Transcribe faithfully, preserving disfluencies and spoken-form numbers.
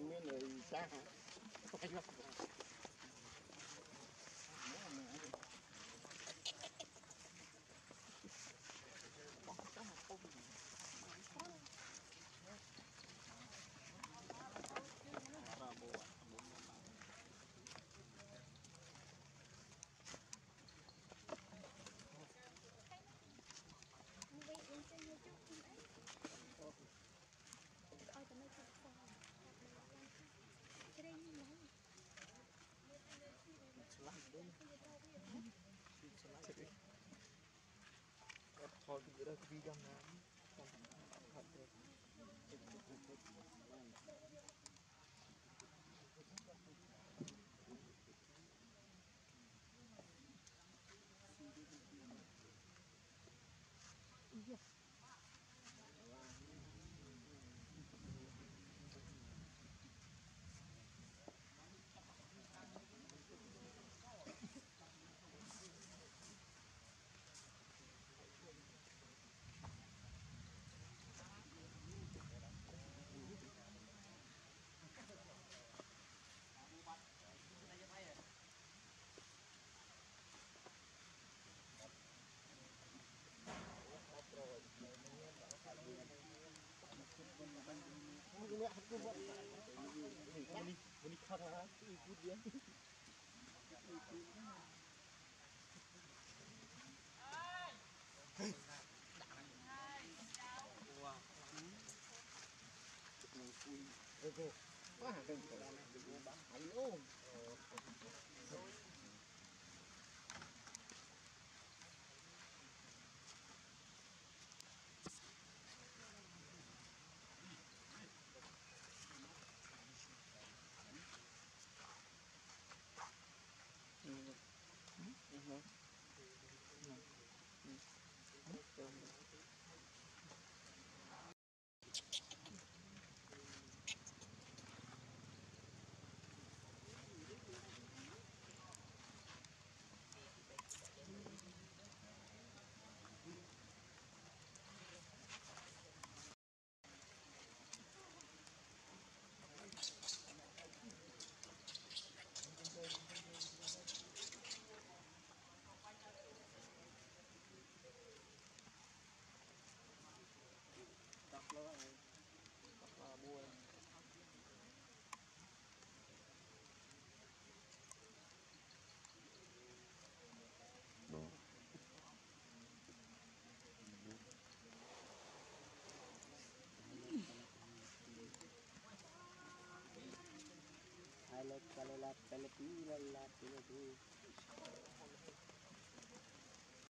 làm miếng người xa hả? Thôi cái đó cái video này không thật được. Mẹ aku buat ini ini karena ikut dia. Wow. Oke. Wah, ada bang. Ayo. Đập nó rồi, đập là buồn. Hai lớp, hai lớp, hai lớp, hai lớp, hai lớp, hai lớp.